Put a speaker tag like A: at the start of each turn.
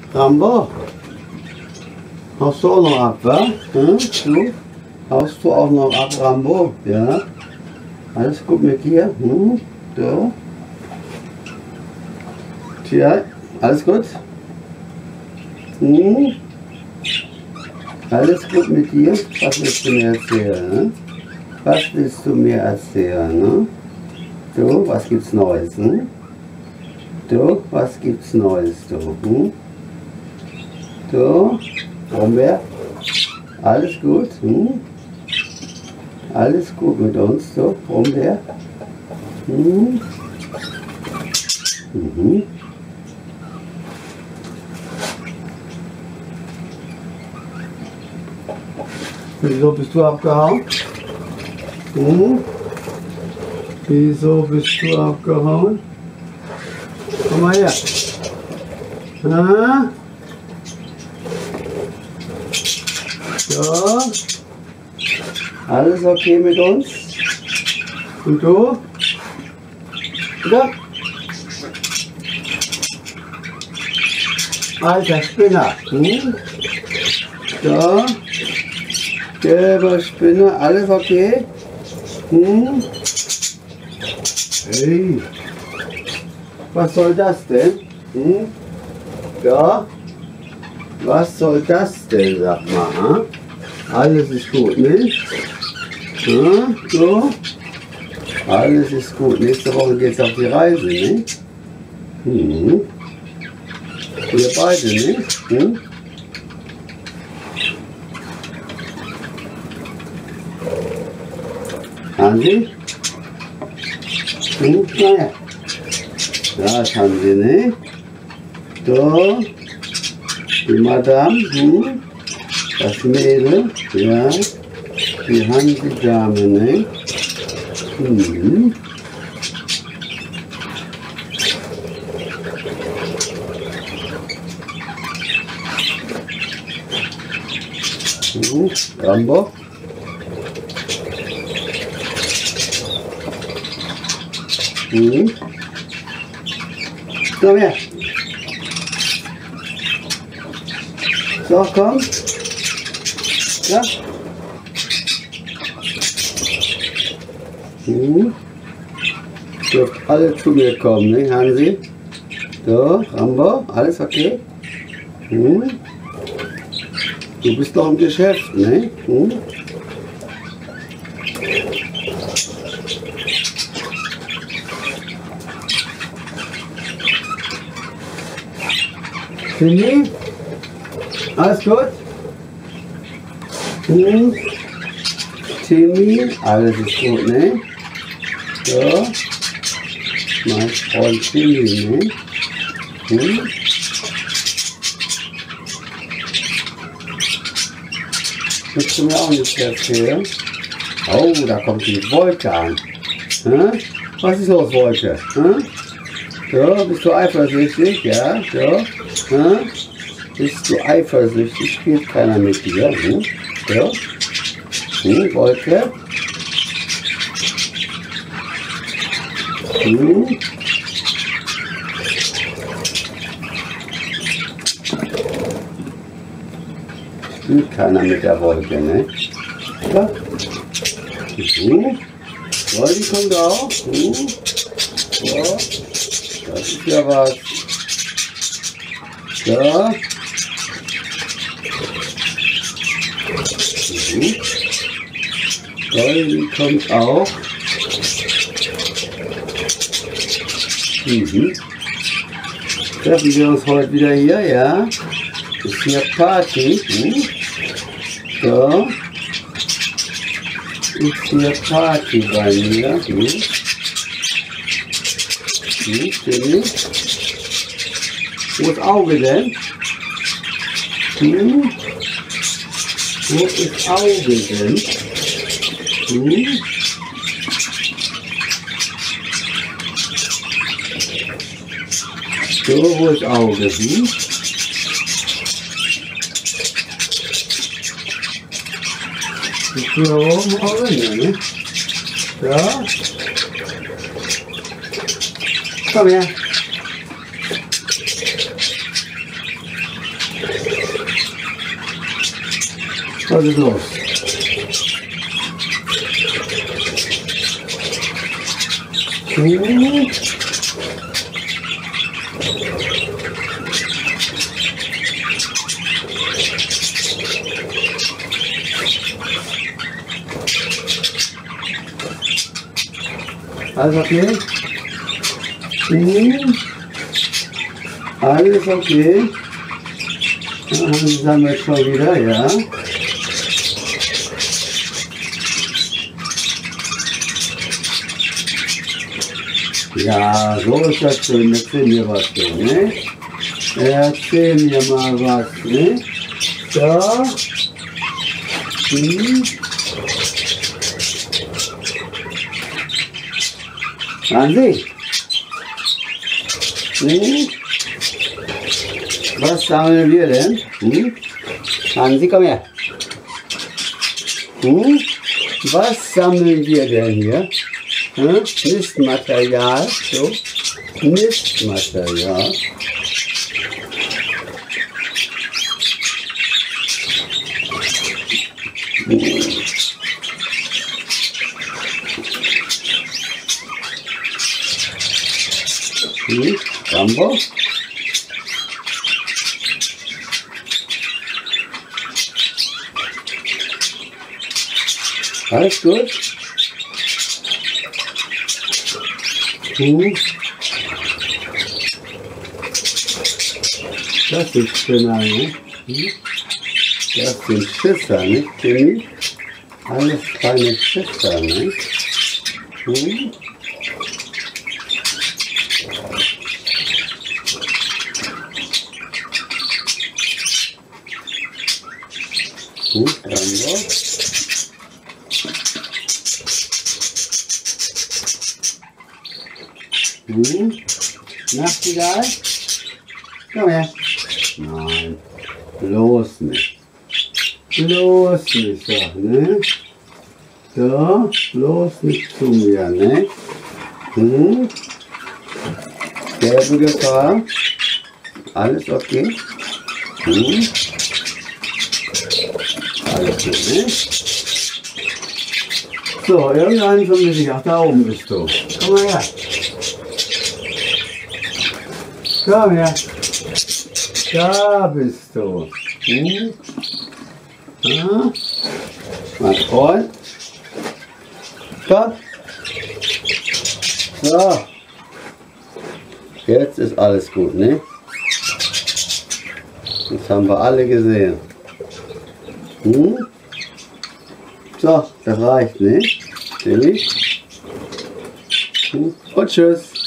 A: Rambo, haust du auch noch ab, wa? Hm? Du? Haust du auch noch ab, Rambo? Ja? Alles gut mit dir? Hm? So? Tja, alles gut? Hm? Alles gut mit dir? Was willst du mir erzählen? Ne? Was willst du mir erzählen? Ne? Du, was gibt's Neues? Hm? Du, was gibt's Neues? Du, hm? Du, Brombeer? Alles gut? Hm? Alles gut mit uns, du, Brombeer? Hm? Mhm. Wieso bist du abgehauen? Hm? Wieso bist du abgehauen? Komm mal her. Ah? Ja. Alles okay mit uns? Und du? Ja. Alter Spinner. Hm? Ja. Gelber Spinner. Alles okay? Hm? Hey. Was soll das denn? Hm? Ja? Was soll das denn, sag mal, hm? Alles ist gut, nicht? Hm? So? Alles ist gut. Nächste Woche geht's auf die Reise, nicht? Hm? Wir beide, nicht? Hm? Hansi? Hm? Naja. Das haben sie, nicht? So. Die Madame, hm? Das Mädel, ja. Die Hansi-Dame, nicht? Hm. Rambo. Hm. Komm her. So, komm. Ja. Hm. Dürft alle zu mir kommen, ne, Hansi? So, Rambo, alles okay? Hm. Du bist doch im Geschäft, ne? Hm? Timmy? Alles gut? Hm? Timmy? Alles ist gut, ne? So. Mein Freund Timmy, ne? Hm? Willst du mir auch nichts erzählen? Oh, da kommt die Wolke an. Hm? Was ist los, Wolke? Hm? So, bist du eifersüchtig? Ja, so. Hm? Bist du eifersüchtig? Spielt keiner mit dir? Hm? So. Hm, Wolke? Hm? Spielt keiner mit der Wolke, ne? Ja. Wolke kommt auch. So. Das ist ja was. Ja. Goldi kommt auch. Treffen wir uns heute wieder hier, ja? Ist hier Party. So. Ist hier Party bei mir. Wo ist Auge denn? Wo ist Auge denn? So, wo ist Auge? Ist hier oben Auge, ne? Ja. Komm her. Was ist los? Alles okay? Alles okay? Das haben wir jetzt schon wieder, ja? Ja, so ist das schön. Erzähl mir was, ne? Erzähl mir mal was, ne? So. Hansi? Was sammeln wir denn? Hansi, komm her. Was sammeln wir denn hier? Nistmaterial, so. Nistmaterial. Rambo. Alles gut? Das sind Spinner, ne? Das sind Schisser, nicht, Timmy? Alles kleine Schisser, ne? Gut, Rambo. Nachtigall? Komm her. Nein, bloß nicht. Bloß nicht, so, ne? So, bloß nicht zu mir, ne? Gelbe Gefahr. Alles okay? Alles gut, ne? So, irgendwann vermisse ich. Ach, da oben bist du. Komm mal her. Komm her. Da bist du. Mein Freund. Komm. So. Jetzt ist alles gut, ne? Das haben wir alle gesehen. So, das reicht, ne? Und tschüss.